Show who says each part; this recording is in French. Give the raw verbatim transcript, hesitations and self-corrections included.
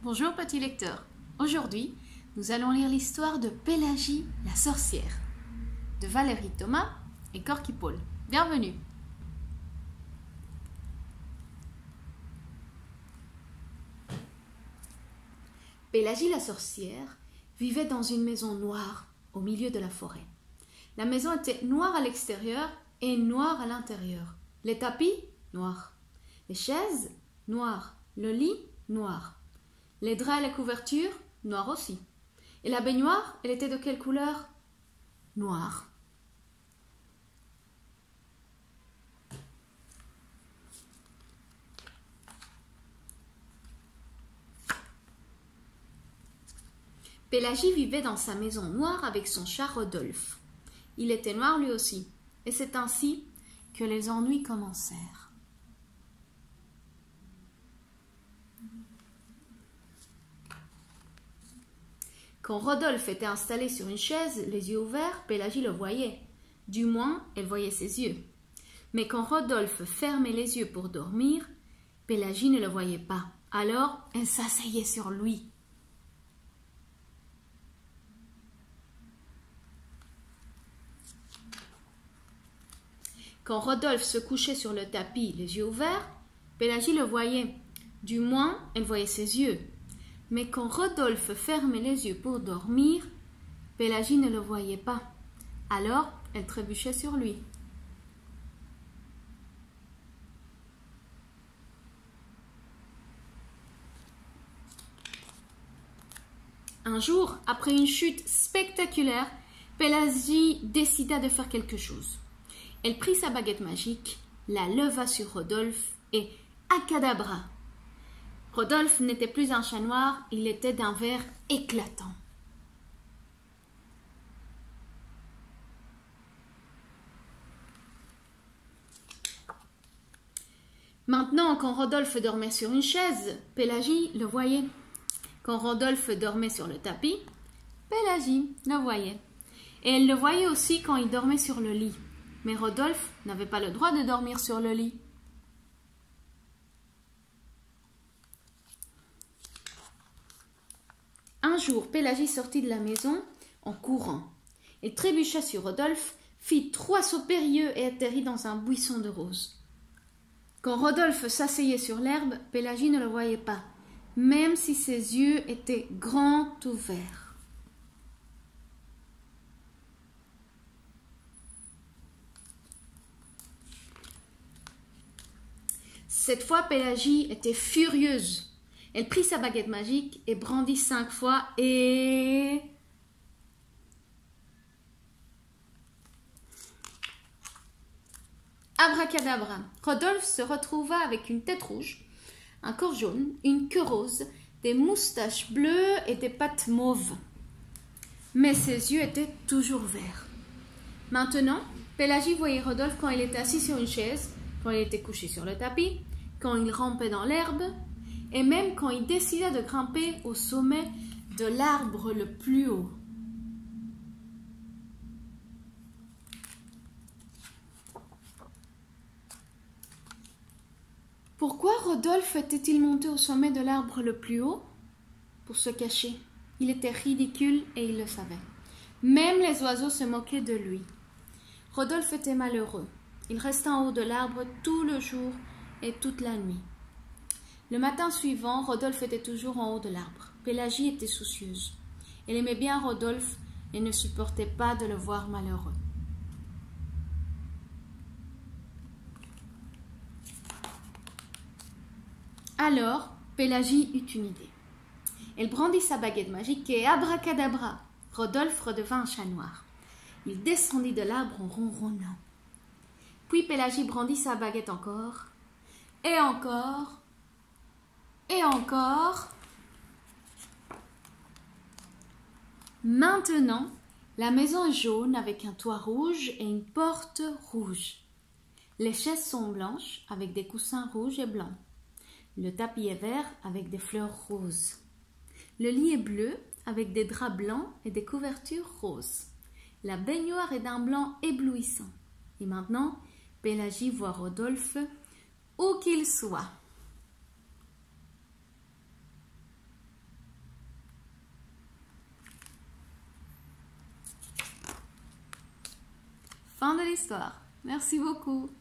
Speaker 1: Bonjour petit lecteur. Aujourd'hui, nous allons lire l'histoire de Pélagie la sorcière de Valérie Thomas et Corky Paul. Bienvenue. Pélagie la sorcière vivait dans une maison noire au milieu de la forêt. La maison était noire à l'extérieur et noire à l'intérieur. Les tapis, noirs. Les chaises, noires. Le lit, noir. Les draps et les couvertures, noirs aussi. Et la baignoire, elle était de quelle couleur? Noire. Pélagie vivait dans sa maison noire avec son chat Rodolphe. Il était noir lui aussi, et c'est ainsi que les ennuis commencèrent. Quand Rodolphe était installé sur une chaise, les yeux ouverts, Pélagie le voyait. Du moins, elle voyait ses yeux. Mais quand Rodolphe fermait les yeux pour dormir, Pélagie ne le voyait pas. Alors, elle s'asseyait sur lui. Quand Rodolphe se couchait sur le tapis, les yeux ouverts, Pélagie le voyait. Du moins, elle voyait ses yeux. Mais quand Rodolphe fermait les yeux pour dormir, Pélagie ne le voyait pas. Alors, elle trébuchait sur lui. Un jour, après une chute spectaculaire, Pélagie décida de faire quelque chose. Elle prit sa baguette magique, la leva sur Rodolphe et acadabra. Rodolphe n'était plus un chat noir, il était d'un vert éclatant. Maintenant, quand Rodolphe dormait sur une chaise, Pélagie le voyait. Quand Rodolphe dormait sur le tapis, Pélagie le voyait. Et elle le voyait aussi quand il dormait sur le lit. Mais Rodolphe n'avait pas le droit de dormir sur le lit. Un jour, Pélagie sortit de la maison en courant. Elle trébucha sur Rodolphe, fit trois sauts périlleux et atterrit dans un buisson de roses. Quand Rodolphe s'asseyait sur l'herbe, Pélagie ne le voyait pas, même si ses yeux étaient grands ouverts. Cette fois, Pélagie était furieuse. Elle prit sa baguette magique et brandit cinq fois et... Abracadabra! Rodolphe se retrouva avec une tête rouge, un corps jaune, une queue rose, des moustaches bleues et des pattes mauves. Mais ses yeux étaient toujours verts. Maintenant, Pélagie voyait Rodolphe quand il était assis sur une chaise, quand il était couché sur le tapis, quand il rampait dans l'herbe, et même quand il décida de grimper au sommet de l'arbre le plus haut. Pourquoi Rodolphe était-il monté au sommet de l'arbre le plus haut? Pour se cacher. Il était ridicule et il le savait. Même les oiseaux se moquaient de lui. Rodolphe était malheureux. Il resta en haut de l'arbre tout le jour et toute la nuit. Le matin suivant, Rodolphe était toujours en haut de l'arbre. Pélagie était soucieuse. Elle aimait bien Rodolphe et ne supportait pas de le voir malheureux. Alors, Pélagie eut une idée. Elle brandit sa baguette magique et abracadabra, Rodolphe redevint un chat noir. Il descendit de l'arbre en ronronnant. Puis Pélagie brandit sa baguette encore, et encore, et encore. Maintenant, la maison est jaune avec un toit rouge et une porte rouge. Les chaises sont blanches avec des coussins rouges et blancs. Le tapis est vert avec des fleurs roses. Le lit est bleu avec des draps blancs et des couvertures roses. La baignoire est d'un blanc éblouissant. Et maintenant, Pélagie voit Rodolphe où qu'il soit. Fin de l'histoire. Merci beaucoup.